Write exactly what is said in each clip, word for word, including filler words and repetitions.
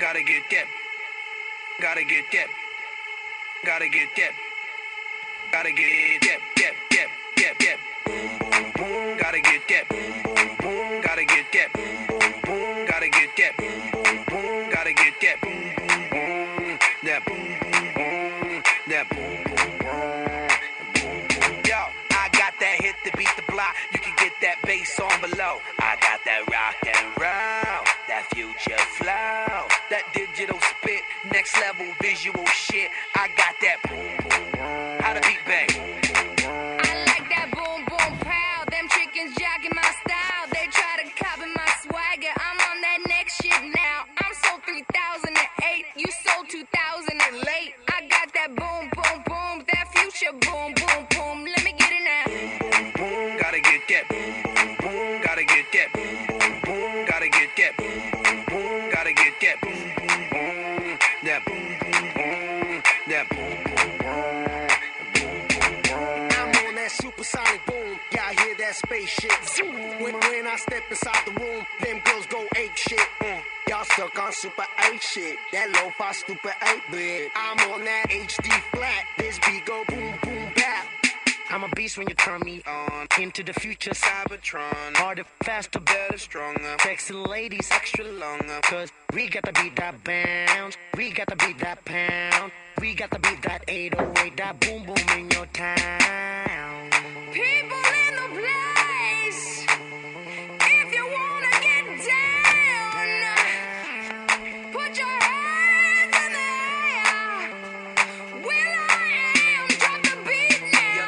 Gotta get that. Gotta get that. Gotta get that. Gotta get that. That. That. That. That. Boom, boom, boom. Gotta get that. Boom, boom, boom. Gotta get that. Boom, boom, boom. Gotta get that. Boom, boom, boom. Gotta get that. Boom, boom, boom. That boom, boom, boom. That boom, boom, boom. Boom, boom. Yo, I got that hit to beat the block. You can get that bass on below. I got that rock and roll, that future flow, that digital spit, next level visual shit. I got that boom, boom, boom. How the beat bang? I like that boom, boom, pow. Them chickens jocking my style. They try to copy my swagger. I'm on that next shit now. I'm sold three thousand eight. You sold two thousand late. I got that boom, boom, boom. That future boom, boom, boom. Let me get it now. Boom, boom, boom. Gotta get that. Boom, boom, boom. Gotta get that. Boom, boom, boom. Gotta get that. Boom, boom, boom. Gotta get that. Boom, boom, boom. That boom, boom, boom. That boom, boom, boom. Boom, boom, boom. I'm on that supersonic boom. Y'all hear that spaceship? Zoom. When, when I step inside the room, them girls go ape shit. Mm. Y'all stuck on super eight shit. That lo-fi stupid eight bit. I'm on that H D flat. This beat go boom, boom, bap. I'm a beast when you turn me on. Into the future, Cybertron. Harder, faster, better, stronger. Sexy ladies, extra longer. Cause we got to beat that bounce. We got to beat that pound. We got to beat that eight oh eight. That boom, boom in your town. People in the place. If you wanna get down, put your hands in the air. Will I am, drop the beat now.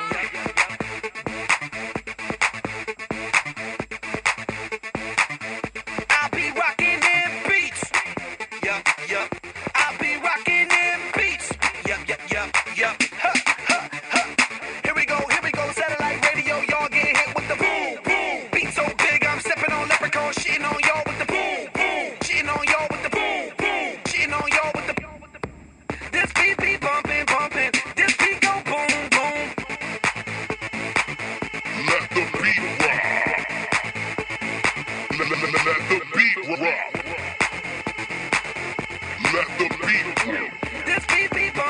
I'll be rocking them beats. Yup, yup. I'll be rocking them beats. Yup, yup, yup, yup. Huh, huh, huh. Here we go, here we go. Satellite radio, y'all get hit with the boom, boom. Beat so big, I'm stepping on leprechaun, shitting on y'all with the boom, boom. Shitting on y'all with the boom, boom. Shitting on y'all with the. This beat be bumping, bumping. This beat go boom, boom. Let the beat rock. Let, let, let, let the beat rock. Let the beat rock. This beat be bumping.